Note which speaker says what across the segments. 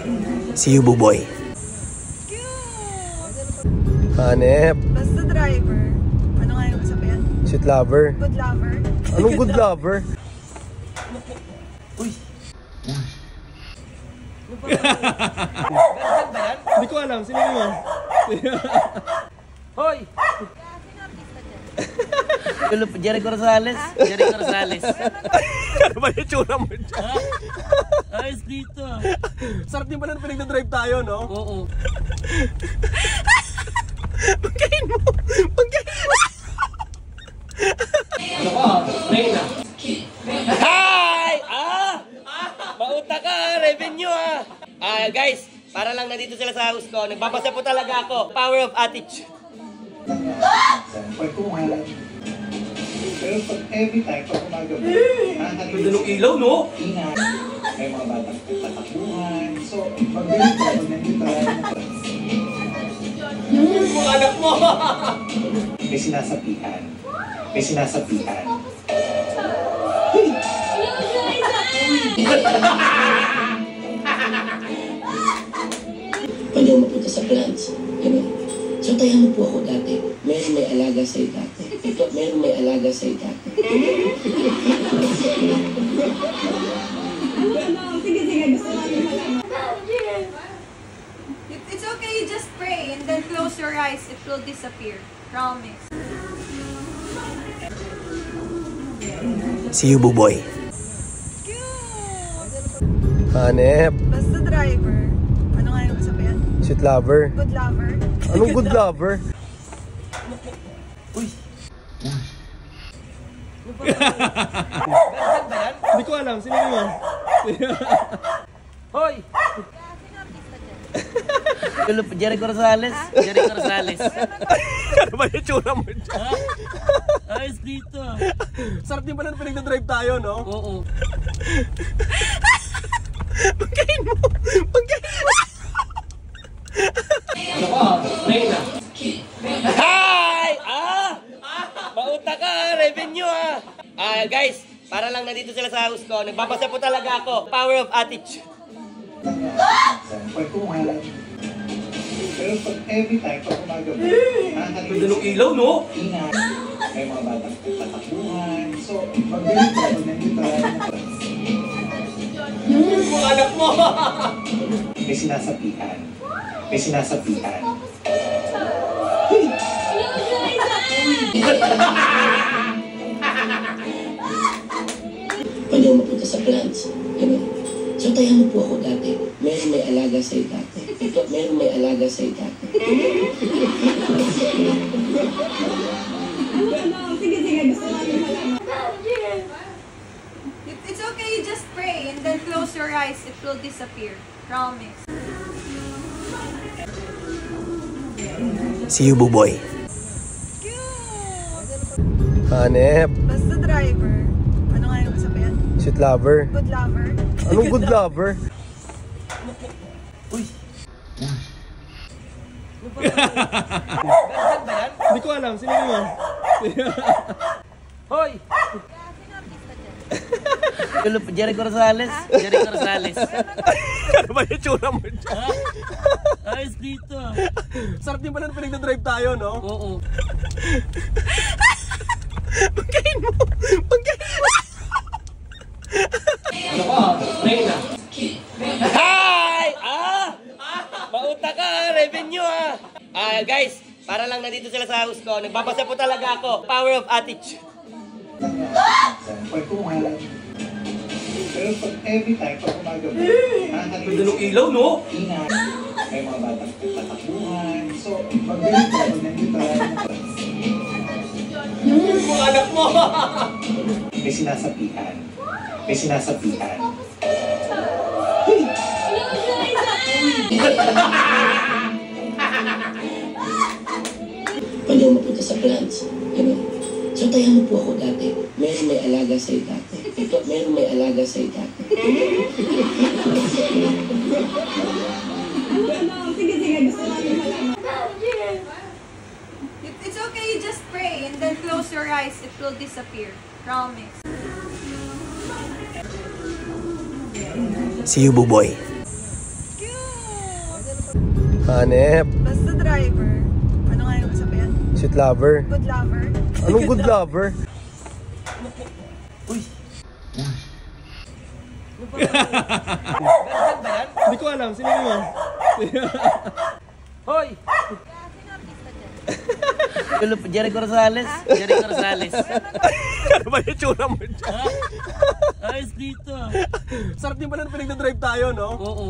Speaker 1: See you, Buboy. Hanep.
Speaker 2: Basta driver. Ano nga yung sabihin?
Speaker 1: Sweet lover.
Speaker 2: Good lover.
Speaker 1: Anong good lover?
Speaker 3: Uy!
Speaker 1: Hindi ko alam. Sino yun?
Speaker 3: Hoy! Jericho Rosales? Jericho Rosales.
Speaker 1: Ano ba yung tsura mo dyan?
Speaker 3: Ayos dito.
Speaker 1: Sarap din pala na pinagdadrive tayo, no?
Speaker 3: Oo.
Speaker 1: Pagkain mo! Pagkain mo!
Speaker 3: Ano ka? Reyna. Hi! Mauta ka! Revenue guys, para lang nandito sila sa house ko. Nagbabasa po talaga ako. Power of attitude.
Speaker 4: Pagkuhan. Pero pag every time, pag umagabi,
Speaker 3: Pwede nung ilaw, no?
Speaker 4: Ina, may mga batang tatakbuhan. So, pag-bilit ko, pag nandito
Speaker 3: Mga anak mo!
Speaker 4: may sinasapian. May sinasapian.
Speaker 5: Pwede mo mapunta sa plants. So, tayo mo po ako dati. Meron may alaga sa'yo dati. Ito, meron may alaga sa'yo dati.
Speaker 2: It's okay, you just pray and then close your eyes. It will disappear. Promise.
Speaker 1: See you, Buboy. Hanep.
Speaker 2: Basta driver. Ano nga yung sabihin?
Speaker 1: Sweet lover.
Speaker 2: Good lover.
Speaker 1: Anong good lover?
Speaker 3: Uy!
Speaker 1: Hindi ko alam. Sino yun?
Speaker 3: Hoy! Jericho Rosales? Jericho Rosales.
Speaker 1: Ano ba yung tsura mo dyan?
Speaker 3: Ayos dito.
Speaker 1: Sarap din pala na pinagdadrive tayo, no?
Speaker 3: Oo.
Speaker 1: Pagkain mo! Pagkain mo!
Speaker 3: Ano ka? Reyna. Hi! Mauta ka! Revenue guys, para lang nandito sila sa house ko. Nagbabasa po talaga ako. Power of attitude.
Speaker 4: Pagkuhan. Pero pag every time, pag umagabi,
Speaker 3: Pwede nung ilaw, no?
Speaker 4: Ina, may mga batang tatakbuhan. So, pag-bilit ko, pag nandito
Speaker 3: Mga anak mo!
Speaker 4: may sinasapian. May sinasapian.
Speaker 5: Pwede mo mapunta sa plants. So, tayo mo po ako dati. Meron may alaga sa'yo dati. Ito, meron may alaga sa'yo dati.
Speaker 2: It's okay, you just pray and then close your eyes. It will disappear. Promise.
Speaker 1: See you, Buboy. Hanep.
Speaker 2: Basta driver. Ano nga yung sabihin?
Speaker 1: Sweet lover.
Speaker 2: Good lover.
Speaker 1: Anong good lover?
Speaker 3: Uy!
Speaker 1: Hindi ko alam. Sino yun?
Speaker 3: Hoy! Jericho Rosales? Jericho Rosales.
Speaker 1: Ano ba yung tsura mo dyan?
Speaker 3: Ayos dito.
Speaker 1: Sarap din pala na pinagdadrive tayo, no?
Speaker 3: Oo.
Speaker 1: Pagkain mo! Pagkain mo!
Speaker 3: Ano ka? Reyna. Hi! Mauta ka! Revenue guys, para lang nandito sila sa house ko. Nagbabasa po talaga ako. Power of attitude.
Speaker 4: Pagkuhan. Pero pag every time, pag umagabi,
Speaker 3: Pwede nung ilaw, no?
Speaker 4: Ina, may mga batang tatakbuhan. So, pag-bilit ko, pag nandito
Speaker 3: Mga anak mo!
Speaker 4: may sinasapian. May sinasapian.
Speaker 5: Pwede mo mapunta sa plants. So, tayo mo po ako dati. Meron may alaga sa'yo dati. Ito, meron may alaga sa'yo dati.
Speaker 2: It's okay, you just pray and then close your eyes. It will disappear. Promise.
Speaker 1: See you, Buboy. Hanep.
Speaker 2: Basta driver. Ano nga yung sabihan?
Speaker 1: Sweet lover.
Speaker 2: Good lover.
Speaker 1: Anong good lover? Hindi ko alam. Sino yun?
Speaker 3: Hoy! Jericho Rosales. Jericho Rosales.
Speaker 1: Ano ba yung tsura mo dyan?
Speaker 3: Ayos dito.
Speaker 1: Sarap din pala na pinagdadrive tayo, no?
Speaker 3: Oo.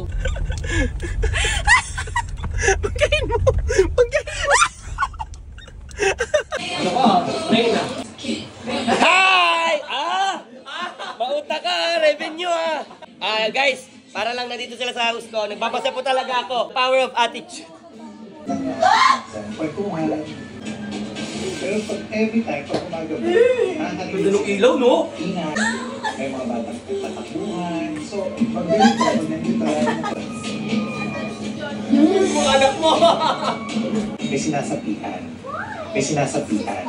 Speaker 1: Pagkain mo! Pagkain mo!
Speaker 3: Ano ko? Spray na. Hi! Mauta ka, revenue guys, para lang nandito sila sa house ko, nagbabasa po talaga ako. Power of attitude.
Speaker 4: Pagkuhan. Pero pag every time, pag umagabi,
Speaker 3: Ganda ng ilaw, no?
Speaker 4: ingat, may mga batang tatakbuhan. So, pag-delete ka, pag nandito
Speaker 3: Mga anak mo!
Speaker 4: may sinasapian. May sinasapian.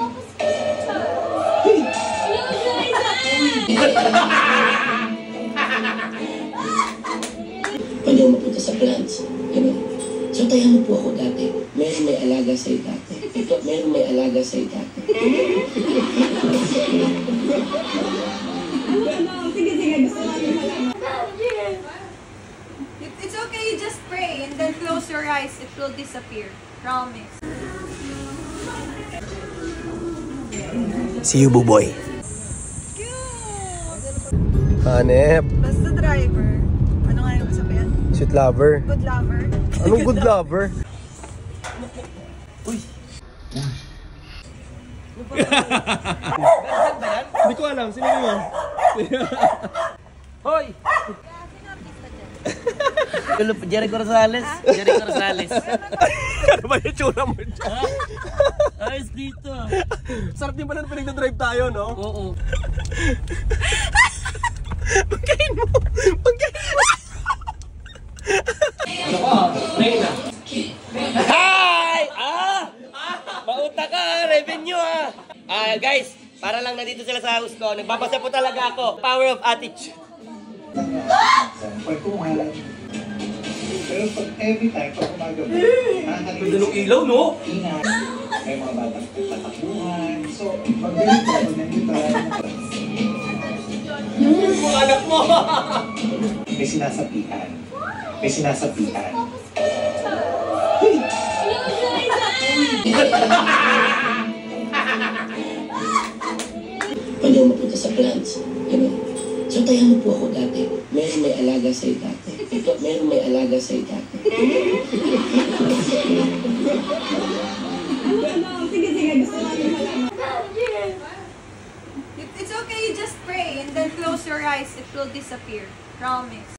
Speaker 5: Pwede mo mapunta sa plants. Ganun. So, tayo mo po ako dati. Meron may alaga sa'yo dati. Ito, meron may alaga sa'yo dati.
Speaker 2: It's okay, you just pray and then close your eyes. It will disappear. Promise.
Speaker 1: See you, Buboy. Hanep.
Speaker 2: Basta driver. Ano nga yung sabihan?
Speaker 1: Sweet lover.
Speaker 2: Good lover.
Speaker 1: Anong good lover? Hindi ko alam. Sino yun?
Speaker 3: Hoy! Jericho Rosales. Jericho Rosales.
Speaker 1: Ano ba yung tsura mo dyan?
Speaker 3: Ayos dito.
Speaker 1: Sarap din pala na pinagdadrive tayo, no?
Speaker 3: Oo.
Speaker 1: Pagkain mo! Pagkain mo!
Speaker 3: Ano ko? Spray na. Hi! Mauta ka, revenue guys, para lang nandito sila sa house ko, nagbabasa po talaga ako. Power of attitude.
Speaker 4: Pagkuhan. Pero pag every time, pag umagabi,
Speaker 3: Ganda ng ilaw, no?
Speaker 4: ingat, may mga batang tatakbuhan. So, pag-delete ka, pag nandito
Speaker 3: Mga anak mo!
Speaker 4: may sinasapian. May sinasapian.
Speaker 5: Pwede mo mapunta sa plants. Ganun. So, tayo mo po ako dati. Meron may alaga sa'yo dati. Ito, meron may alaga sa'yo dati.
Speaker 2: It's okay, you just pray and then close your eyes. It will disappear. Promise.